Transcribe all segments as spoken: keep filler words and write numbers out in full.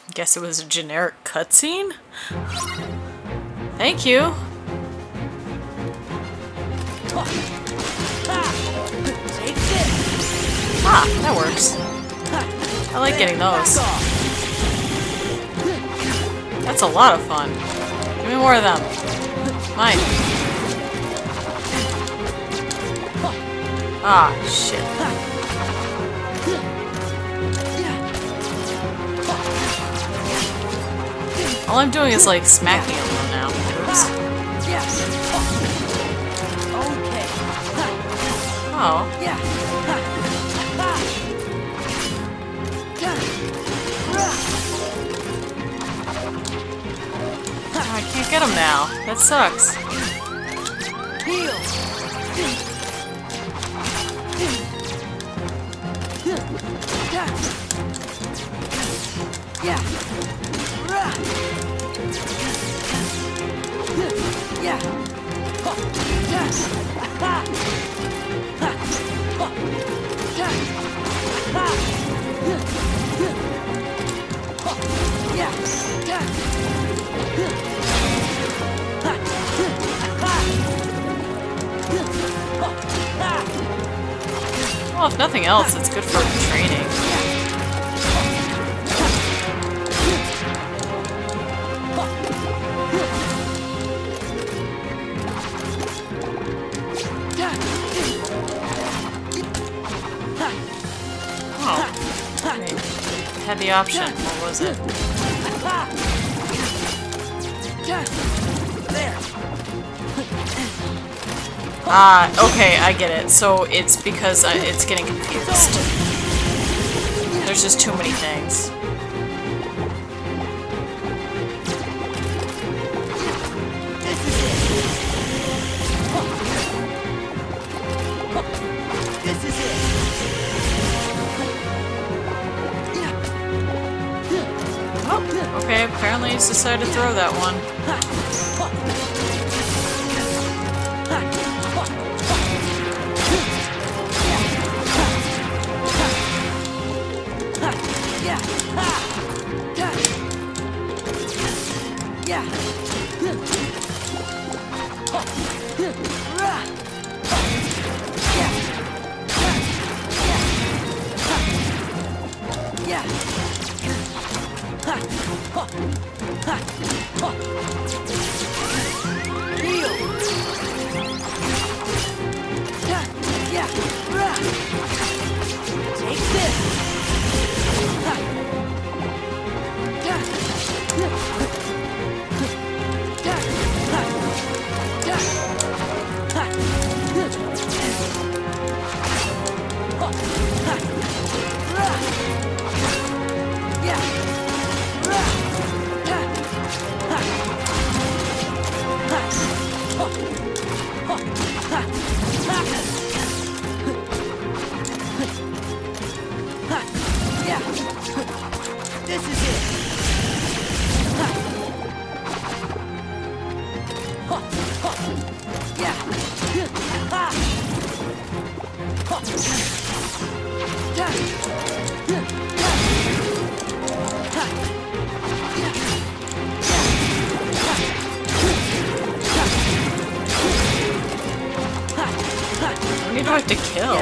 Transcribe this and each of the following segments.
Guess it was a generic cutscene? Thank you. Ah, that works. I like getting those. That's a lot of fun. Give me more of them. Mine. Ah, shit. All I'm doing is like smacking him now. Oops. Oh. Oh, I can't get him now. That sucks. Well, if nothing else, it's good for training. Oh, okay. Had the option. What was it? Ah, okay, I get it. So it's because uh, it's getting confused. There's just too many things. This is it. Oh, okay, apparently he's decided to throw that one. This is it. Who do I have to kill?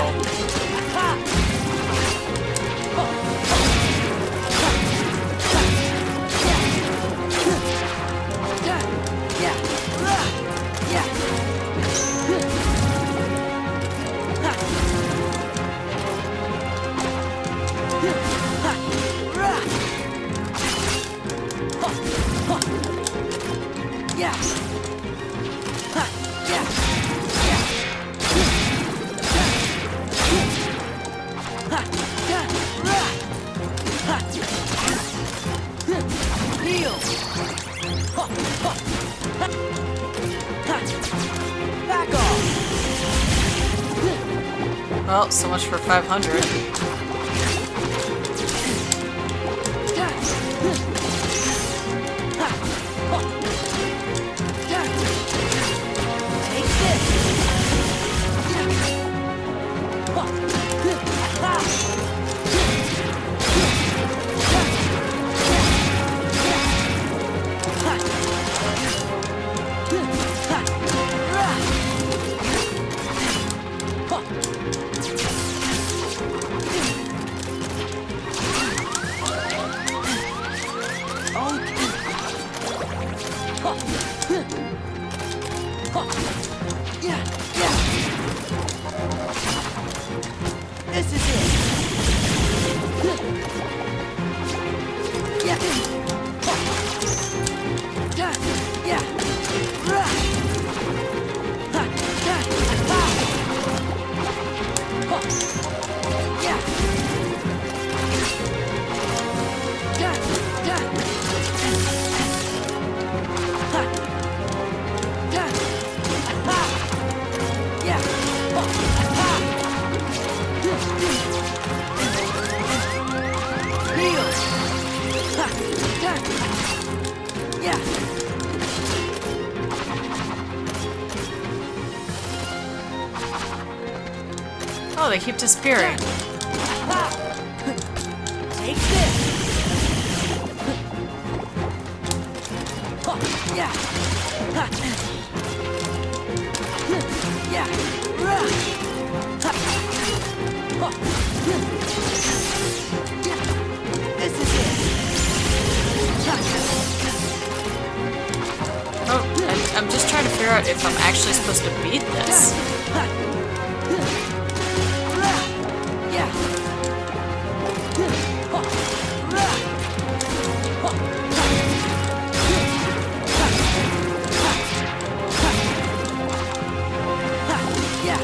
Back off. Well, so much for five hundred. This is it. Yeah. Yeah. Yeah. Rah. Ha. Ha. Ha. Ha. Yeah. Yeah. Yeah. Ha. Yeah. Ha. Yeah. Ha. Ha. Heal. Ha. Yeah. Yeah. Oh, they keep disappearing. Take this. Yeah. Yeah. This is it. Oh, I'm, I'm just trying to figure out if I'm actually supposed to beat this. Yeah. Yeah.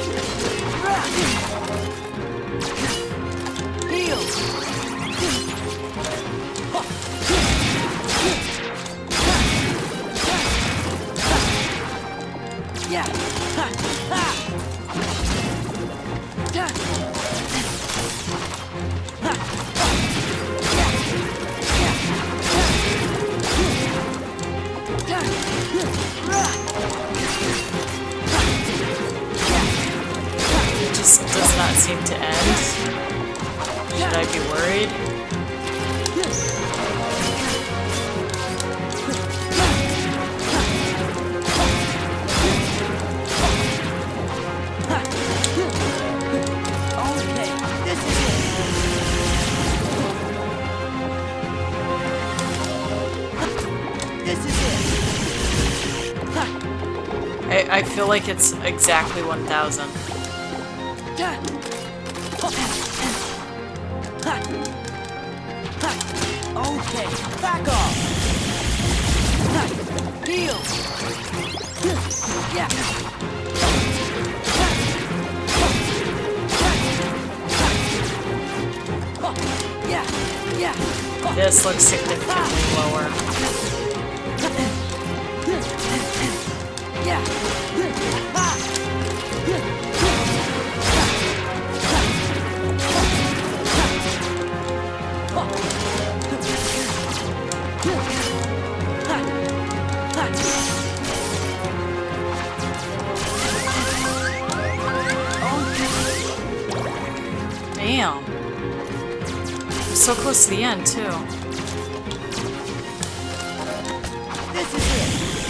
Heal. Yeah. Ha. Ha. Yeah. Ha. Yeah. Yeah. Yeah. It just does not seem to end. Should I be worried? Okay, this is it. This is it. I, I feel like it's exactly one thousand. Yeah. Okay, back off. Heal. Yeah. Yeah. Yeah. This looks significantly lower. Yeah. Damn. I'm so close to the end, too. This is it.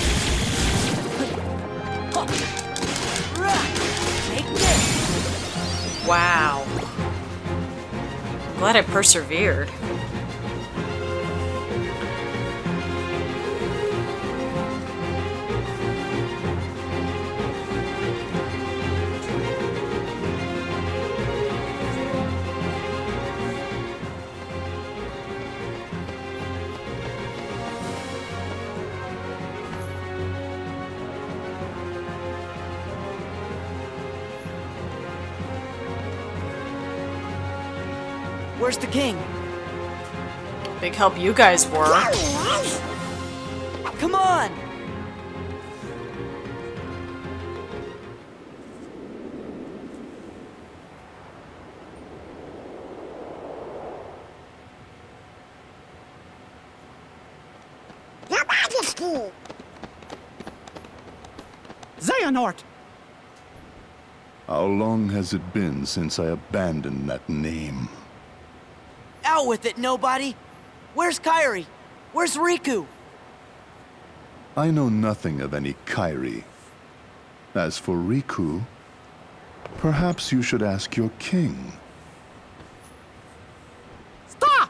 Take this. Wow. I'm glad I persevered. Where's the king? Big help you guys were. Come on! Your Majesty! Xehanort! How long has it been since I abandoned that name? Out with it, nobody! Where's Kairi? Where's Riku? I know nothing of any Kairi. As for Riku, perhaps you should ask your king. Stop!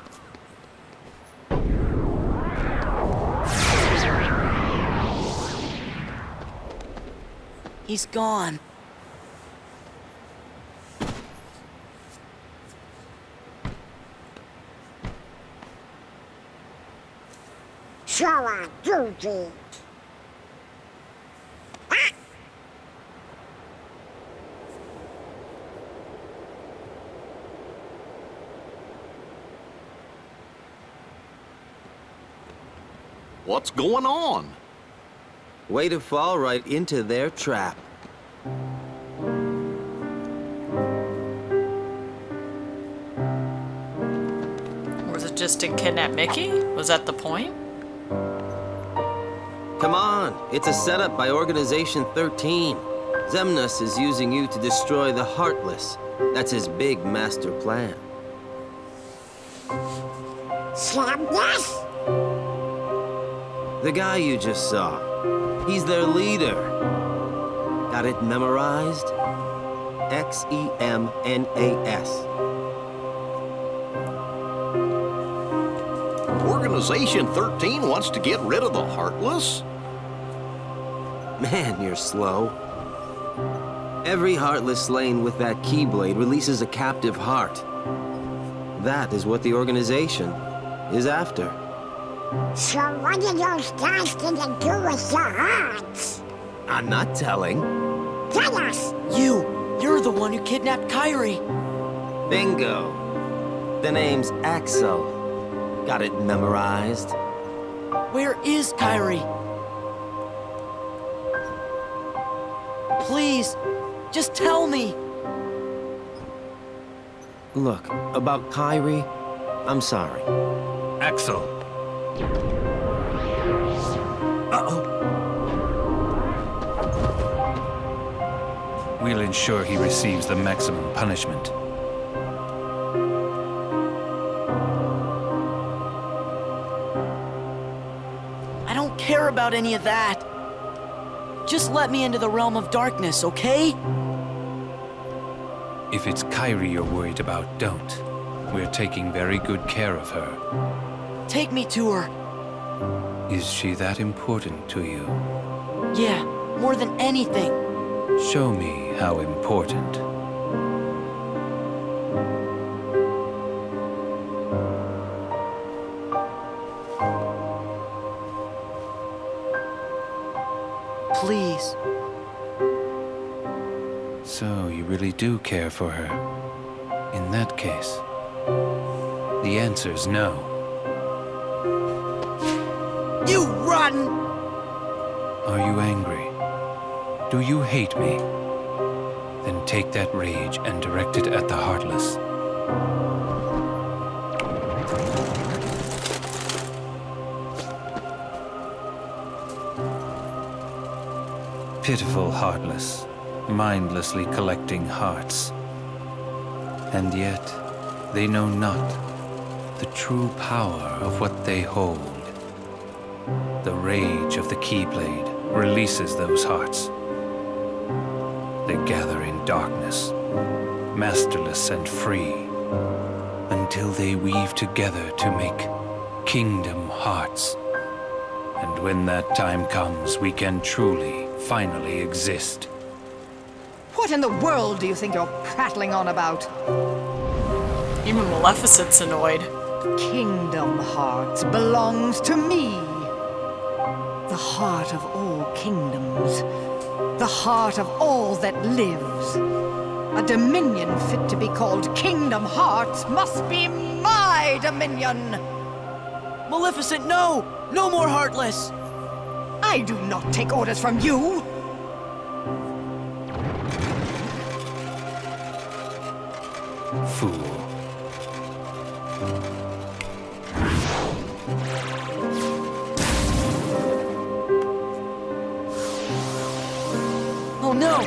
He's gone. Sure, duty. What's going on? Way to fall right into their trap. Was it just to kidnap Mickey? Was that the point? Come on, it's a setup by Organization thirteen. Xemnas is using you to destroy the Heartless. That's his big master plan. Xemnas? The guy you just saw. He's their leader. Got it memorized? X E M N A S. Organization thirteen wants to get rid of the Heartless? Man, you're slow. Every Heartless slain with that Keyblade releases a captive heart. That is what the organization is after. So what are those guys gonna do with your hearts? I'm not telling. Tell us! You! You're the one who kidnapped Kairi! Bingo. The name's Axel. Got it memorized? Where is Kairi? Please, just tell me! Look, about Kairi, I'm sorry. Axel. Uh-oh. We'll ensure he receives the maximum punishment. I don't care about any of that. Just let me into the realm of darkness, okay? If it's Kairi you're worried about, don't. We're taking very good care of her. Take me to her. Is she that important to you? Yeah, more than anything. Show me how important. Please. So you really do care for her. In that case, the answer's no. You run! Are you angry? Do you hate me? Then take that rage and direct it at the Heartless. Pitiful Heartless, mindlessly collecting hearts. And yet, they know not the true power of what they hold. The rage of the Keyblade releases those hearts. They gather in darkness, masterless and free, until they weave together to make Kingdom Hearts. And when that time comes, we can truly, finally exist. What in the world do you think you're prattling on about? Even Maleficent's annoyed. Kingdom Hearts belongs to me. The heart of all kingdoms. The heart of all that lives. A dominion fit to be called Kingdom Hearts must be my dominion! Maleficent, no! No more Heartless! I do not take orders from you! Fool. Oh no!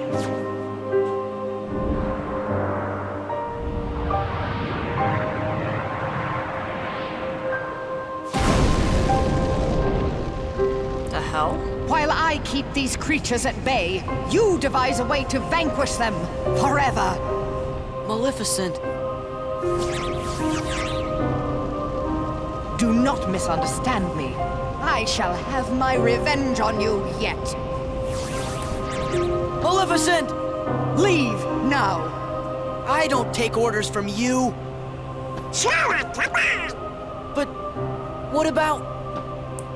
The hell? While I keep these creatures at bay, you devise a way to vanquish them forever. Maleficent. Do not misunderstand me. I shall have my revenge on you yet. Maleficent! Leave now. I don't take orders from you. Sure, come on! But what about...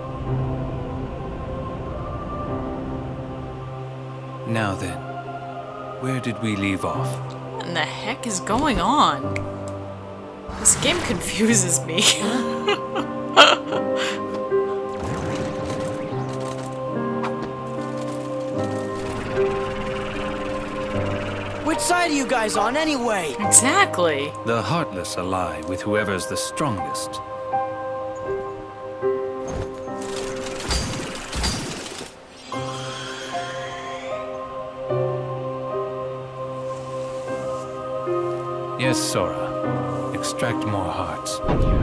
Now then, where did we leave off? What in the heck is going on? This game confuses me. Which side are you guys on, anyway? Exactly. The Heartless ally with whoever's the strongest. Yes, Sora. Extract more hearts.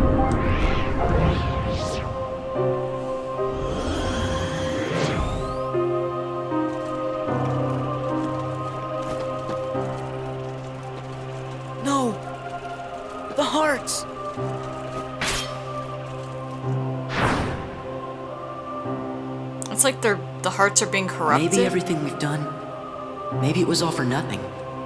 No! The hearts! It's like they're the hearts are being corrupted. Maybe everything we've done, maybe it was all for nothing.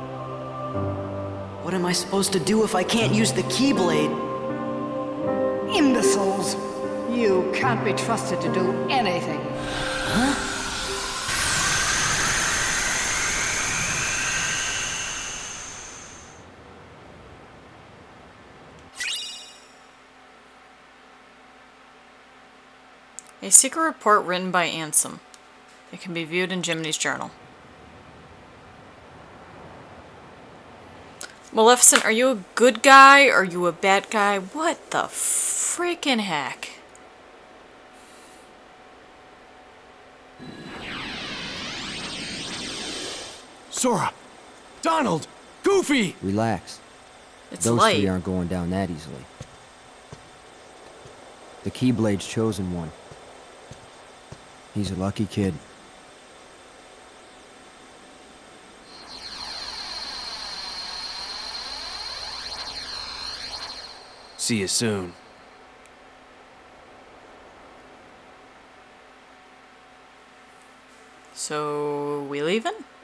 What am I supposed to do if I can't use the Keyblade? Imbeciles! You can't be trusted to do anything. Huh? A secret report written by Ansem. It can be viewed in Jiminy's journal. Maleficent, are you a good guy or are you a bad guy? What the freaking heck? Sora! Donald! Goofy! Relax. It's Those light. three aren't going down that easily. The Keyblade's chosen one. He's a lucky kid. See you soon. So, we leaving?